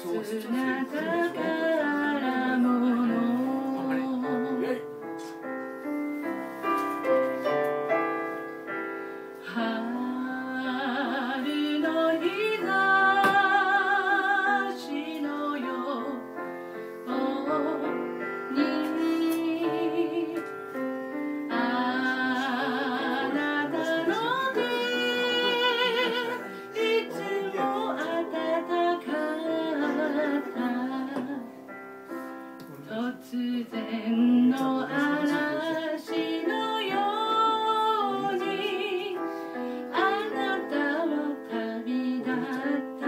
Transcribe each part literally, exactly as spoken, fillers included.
切な宝物。春の日差しのようにあなたの手いつも温かった突然の嵐のようにあなたは旅立った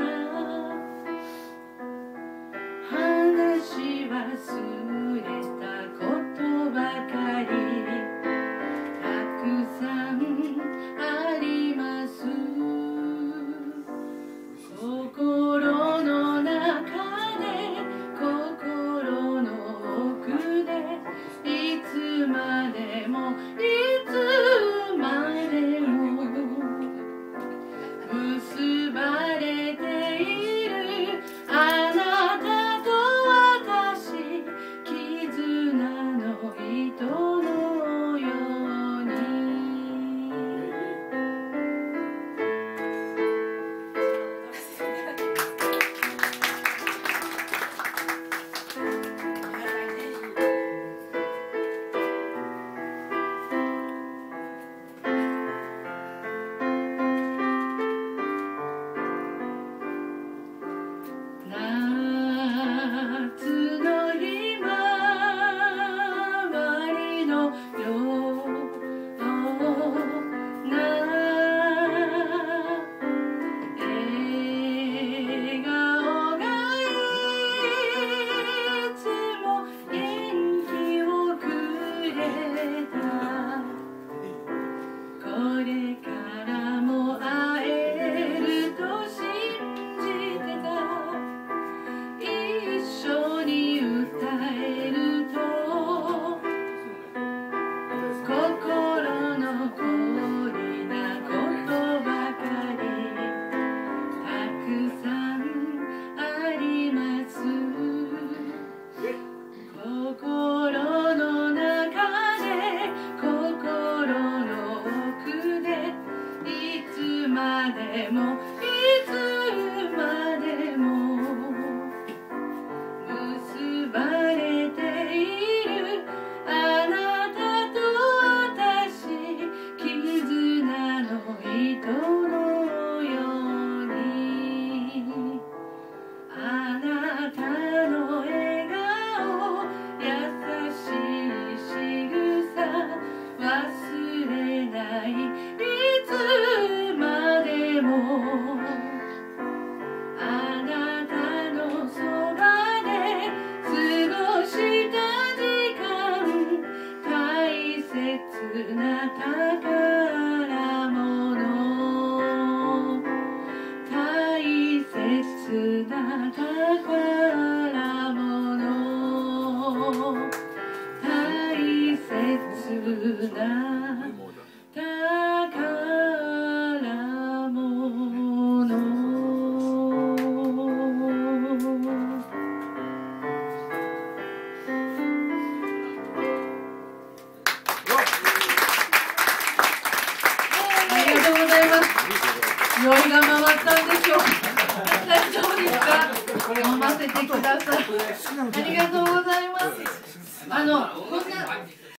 話忘れたことばかりたくさんあります心の中で心の奥でいつまでもいつまでも結ばれているあなたと私絆の糸のように夏のひまわりのような笑顔がいつも元気をくれたこれからも会えると信じてた一緒に歌えると心残りなことばかりたくさんあります心の中で心の奥でいつまでもいつまでも結ばれているあなたと私絆の糸のようにあなたの笑顔優しい仕草忘れないいつまでもあなたのそばで過ごした時間大切な宝物大切な宝物大切な宝物酔いが回ったんでしょう。大丈夫ですか。飲ませてください。ありがとうございます。あのこんな